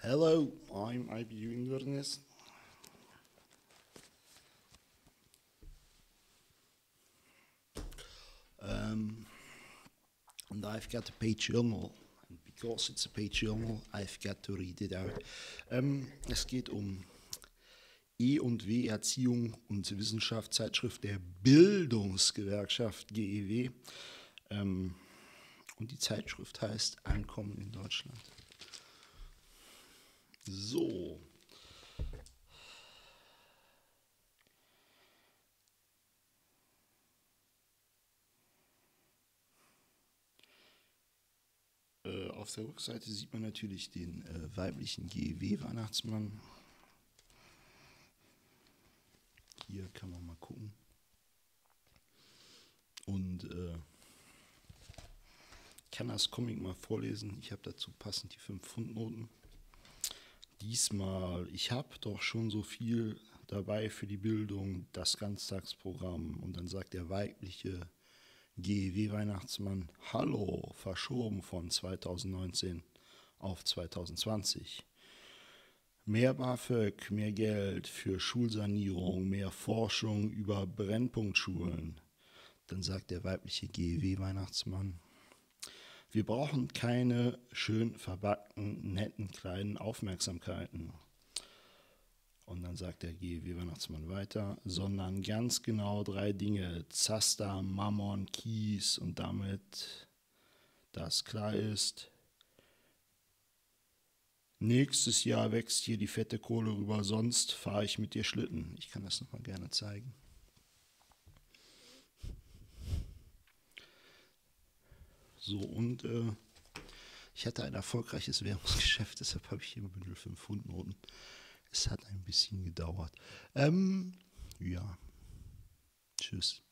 Hello, I'm IBU Inverness. And I've got a page journal. And because it's a page journal, I've got to read it out. Es geht um E&W Erziehung und Wissenschaft, Zeitschrift der Bildungsgewerkschaft GEW. Und die Zeitschrift heißt Ankommen in Deutschland. So. Auf der Rückseite sieht man natürlich den weiblichen GEW-Weihnachtsmann. Hier kann man mal gucken. Und ich kann das Comic mal vorlesen. Ich habe dazu passend die 5 Pfundnoten. Diesmal, ich habe doch schon so viel dabei für die Bildung, das Ganztagsprogramm. Und dann sagt der weibliche GEW-Weihnachtsmann, hallo, verschoben von 2019 auf 2020. Mehr BAföG, mehr Geld für Schulsanierung, mehr Forschung über Brennpunktschulen. Dann sagt der weibliche GEW-Weihnachtsmann, wir brauchen keine schön verpackten, netten, kleinen Aufmerksamkeiten. Und dann sagt der GEW-Weihnachtsmann weiter, sondern ganz genau 3 Dinge, Zaster, Mammon, Kies und damit das klar ist, nächstes Jahr wächst hier die fette Kohle rüber, sonst fahre ich mit dir Schlitten. Ich kann das nochmal gerne zeigen. So, und ich hatte ein erfolgreiches Währungsgeschäft, deshalb habe ich hier im Bündel 5 Pfundnoten. Es hat ein bisschen gedauert. Ja, tschüss.